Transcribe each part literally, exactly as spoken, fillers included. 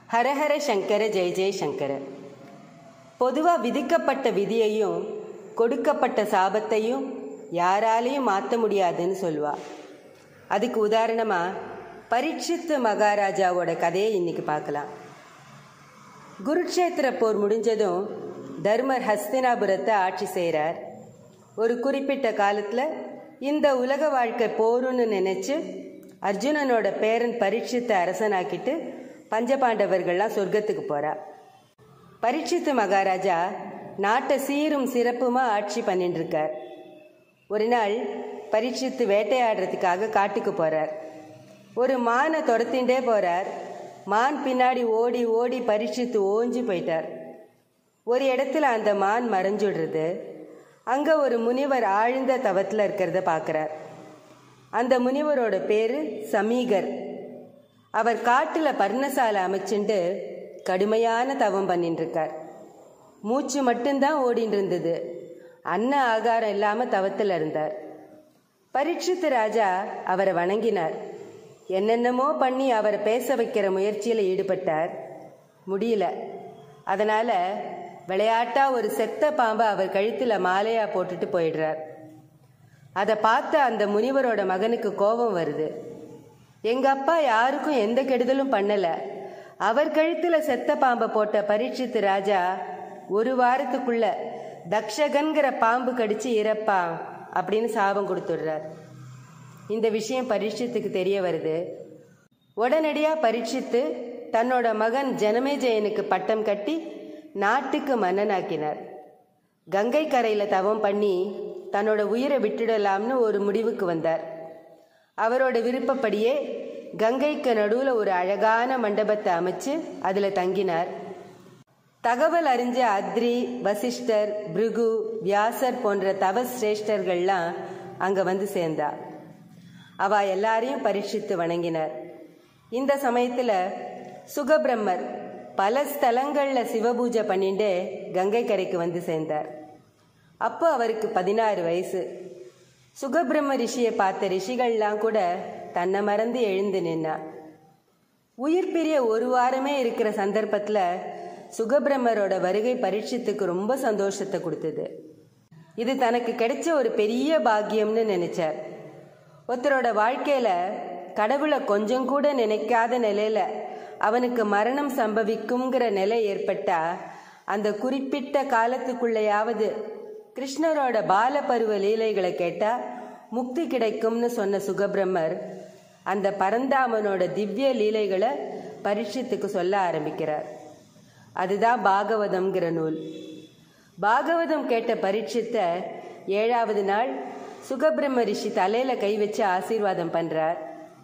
ஹரஹர சங்கர ஜெய ஜெய சங்கர. பொதுவாக விதிக்கப்பட்ட விதியையும் கொடுக்கப்பட்ட சாபத்தையும் யாராலையும் மாற்ற முடியாதுன்னு சொல்லுவா. அதுக்கு உதாரணமாக பரீட்சித்து மகாராஜாவோட கதையை இன்னைக்கு பார்க்கலாம். குருட்சேத்திர போர் முடிஞ்சதும் தர்மர் ஹஸ்தினாபுரத்தை ஆட்சி செய்கிறார். ஒரு குறிப்பிட்ட காலத்தில் இந்த உலக வாழ்க்கை போருன்னு நினச்சி அர்ஜுனனோட பேரன் பரீட்சித்தை அரசனாக்கிட்டு பஞ்சபாண்டவர்கள்லாம் சொர்க்கத்துக்கு போகிறார். பரீட்சித்து மகாராஜா நாட்டை சீரும் சிறப்புமாக ஆட்சி பண்ணிட்டு இருக்கார். ஒரு நாள் பரீட்சித்து வேட்டையாடுறதுக்காக காட்டுக்கு போகிறார். ஒரு மானை துரத்தின்றே போகிறார். மான் பின்னாடி ஓடி ஓடி பரீட்சித்து ஓஞ்சி போயிட்டார். ஒரு இடத்துல அந்த மான் மறைஞ்சுடுறது. அங்கே ஒரு முனிவர் ஆழ்ந்த தவத்தில் இருக்கிறத பார்க்குறார். அந்த முனிவரோட பேர் சமீகர். அவர் காட்டில் பர்ணசாலை அமைச்சுட்டு கடுமையான தவம் பண்ணிட்டு இருக்கார். மூச்சு மட்டும்தான் ஓடிட்டு இருந்தது. அன்ன ஆகாரம் இல்லாமல் தவத்தில் இருந்தார். பரீட்சித்து ராஜா அவரை வணங்கினார். என்னென்னமோ பண்ணி அவரை பேச வைக்கிற முயற்சியில் ஈடுபட்டார். முடியல. அதனால் விளையாட்டாக ஒரு செத்த பாம்பை அவர் கழுத்தில் மாலையாக போட்டுட்டு போயிடுறார். அதை பார்த்து அந்த முனிவரோட மகனுக்கு கோபம் வருது. எங்கள் அப்பா யாருக்கும் எந்த கெடுதலும் பண்ணலை, அவர் கழுத்தில் செத்த பாம்பை போட்ட பரீட்சித்து ராஜா ஒரு வாரத்துக்குள்ள தக்ஷகன்கிற பாம்பு கடிச்சு இறப்பான் அப்படின்னு சாபம் கொடுத்துடுறார். இந்த விஷயம் பரீட்சித்துக்கு தெரிய வருது. உடனடியாக பரீட்சித்து தன்னோட மகன் ஜனமேஜயனுக்கு பட்டம் கட்டி நாட்டுக்கு மன்னனாக்கினார். கங்கை கரையில் தவம் பண்ணி தன்னோட உயிரை விட்டுடலாம்னு ஒரு முடிவுக்கு வந்தார். அவரோட விருப்பப்படியே கங்கைக்கு நடுவில் ஒரு அழகான மண்டபத்தை அமைச்சு அதில் தங்கினார். தகவல் அறிஞ்ச அத்ரி, வசிஷ்டர், பிருகு, வியாசர் போன்ற தவ சிரேஷ்டர்கள்லாம் அங்கே வந்து சேர்ந்தா. அவ எல்லாரையும் பரீட்சித்து வணங்கினார். இந்த சமயத்தில் சுகபிரம்மர் பல ஸ்தலங்களில் சிவபூஜை பண்ணிட்டு கங்கை கரைக்கு வந்து சேர்ந்தார். அப்போ அவருக்கு பதினாறு வயசு. சுகபிரம்ம ரிஷியை பார்த்த ரிஷிகள்லாம் கூட தன்னை மறந்து எழுந்து நின்னா. உயிர் பிரிய ஒரு வாரமே இருக்கிற சந்தர்ப்பத்தில் சுகபிரம்மரோட வருகை பரீட்சித்துக்கு ரொம்ப சந்தோஷத்தை கொடுத்தது. இது தனக்கு கிடைச்ச ஒரு பெரிய பாக்கியம்னு நினைச்சார். ஒருத்தரோட வாழ்க்கையில் கடவுளை கொஞ்சம் கூட நினைக்காத நிலையில் அவனுக்கு மரணம் சம்பவிக்குங்கிற நிலை ஏற்பட்டா அந்த குறிப்பிட்ட காலத்துக்குள்ளையாவது கிருஷ்ணரோட பாலபருவ லீலைகளை கேட்டால் முக்தி கிடைக்கும்னு சொன்ன சுகபிரம்மர் அந்த பரந்தாமனோட திவ்ய லீலைகளை பரீட்சித்துக்கு சொல்ல ஆரம்பிக்கிறார். அதுதான் பாகவதம்ங்கிற நூல். பாகவதம் கேட்ட பரீட்சித்தை ஏழாவது நாள் சுகபிரம்ம ரிஷி தலையில் கை வச்சு ஆசீர்வாதம் பண்ணுறார்.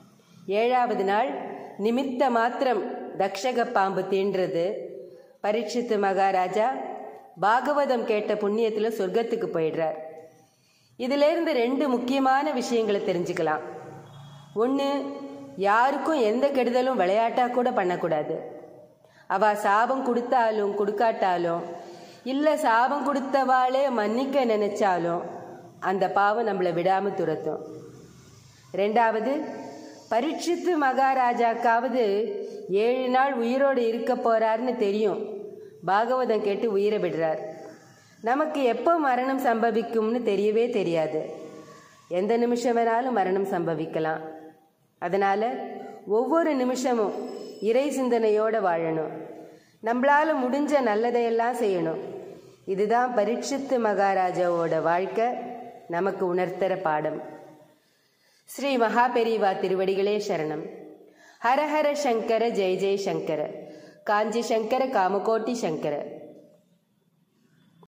ஏழாவது நாள் நிமித்த மாத்திரம் தக்ஷக பாம்பு தீண்டுறது. பரீட்சித்து மகாராஜா பாகவதம் கேட்ட புண்ணியத்தில் சொர்க்கத்துக்கு போயிடுறார். இதிலேருந்து ரெண்டு முக்கியமான விஷயங்களை தெரிஞ்சுக்கலாம். ஒன்று, யாருக்கும் எந்த கெடுதலும் விளையாட்டாக கூட பண்ணக்கூடாது. அவ சாபம் கொடுத்தாலும் கொடுக்காட்டாலும், இல்லை சாபம் கொடுத்தவாளே மன்னிக்க நினைச்சாலும் அந்த பாவம் நம்மளை விடாமல் துரத்தும். ரெண்டாவது, பரீட்சித்து மகாராஜாக்காவது ஏழு நாள் உயிரோடு இருக்க போறாருன்னு தெரியும். பாகவதம் கேட்டு உயிரை விடுறார். நமக்கு எப்போ மரணம் சம்பவிக்கும்னு தெரியவே தெரியாது. எந்த நிமிஷம் வேணாலும் மரணம் சம்பவிக்கலாம். அதனால் ஒவ்வொரு நிமிஷமும் இறை சிந்தனையோடு வாழணும். நம்மளால் முடிஞ்ச நல்லதையெல்லாம் செய்யணும். இதுதான் பரீட்சித்து மகாராஜாவோட வாழ்க்கை நமக்கு உணர்த்துற பாடம். ஸ்ரீ மகாபெரிவா திருவடிகளே சரணம். ஹரஹர சங்கர ஜெய ஜெய சங்கர. காஞ்சி சங்கர காமகோட்டி சங்கர.